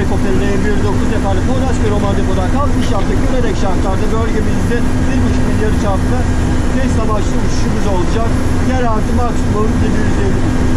helikopteri M109 deparlı Poyrazköy Roman Depo'dan kalkış yaptık. Görerek şartlarda bölgemizde 1,5 milyarı çaplı test amaçlı uçuşumuz olacak. Yer artı maksimum 750.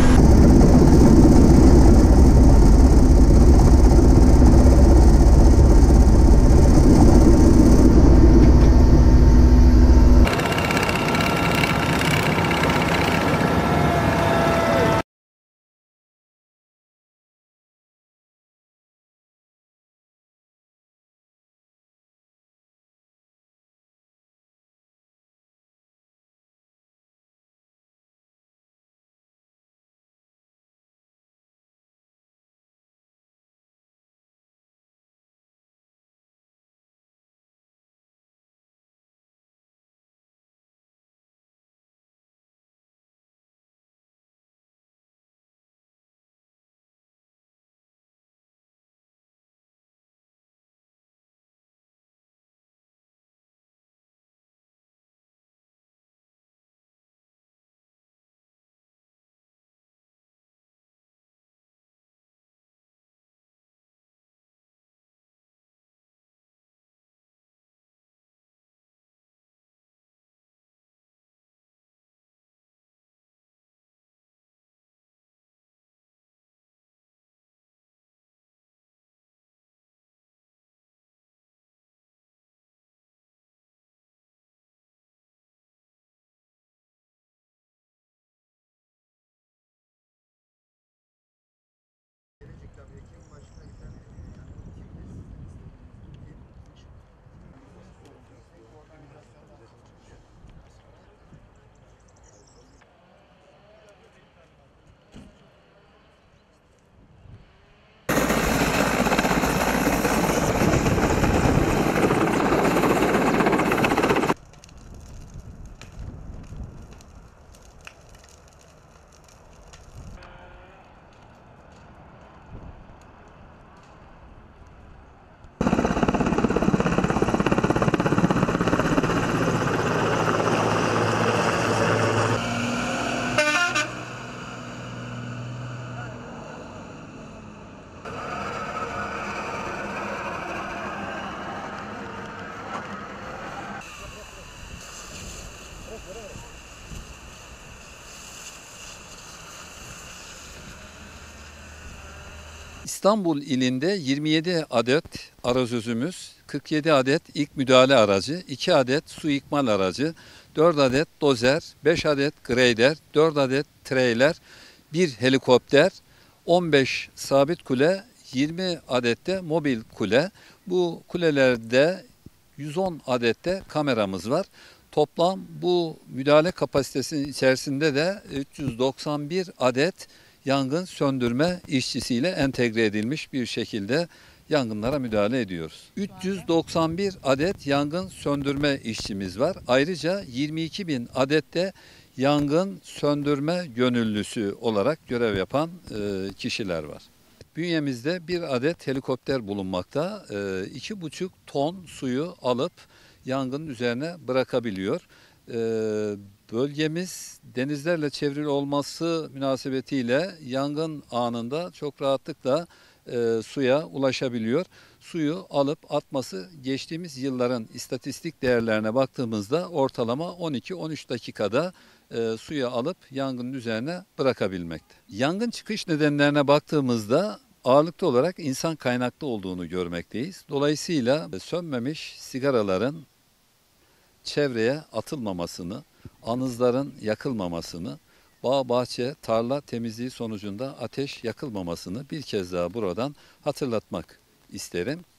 İstanbul ilinde 27 adet arazözümüz, 47 adet ilk müdahale aracı, 2 adet su ikmal aracı, 4 adet dozer, 5 adet grader, 4 adet trailer, 1 helikopter, 15 sabit kule, 20 adette mobil kule. Bu kulelerde 110 adette kameramız var. Toplam bu müdahale kapasitesinin içerisinde de 391 adet yangın söndürme işçisiyle entegre edilmiş bir şekilde yangınlara müdahale ediyoruz. 391 adet yangın söndürme işçimiz var. Ayrıca 22.000 adet de yangın söndürme gönüllüsü olarak görev yapan kişiler var. Bünyemizde bir adet helikopter bulunmakta. 2,5 ton suyu alıp yangının üzerine bırakabiliyor. Bölgemiz denizlerle çevrili olması münasebetiyle yangın anında çok rahatlıkla suya ulaşabiliyor. Suyu alıp atması geçtiğimiz yılların istatistik değerlerine baktığımızda ortalama 12-13 dakikada suya alıp yangının üzerine bırakabilmekte. Yangın çıkış nedenlerine baktığımızda ağırlıklı olarak insan kaynaklı olduğunu görmekteyiz. Dolayısıyla sönmemiş sigaraların çevreye atılmamasını, anızların yakılmamasını, bağ, bahçe, tarla temizliği sonucunda ateş yakılmamasını bir kez daha buradan hatırlatmak isterim.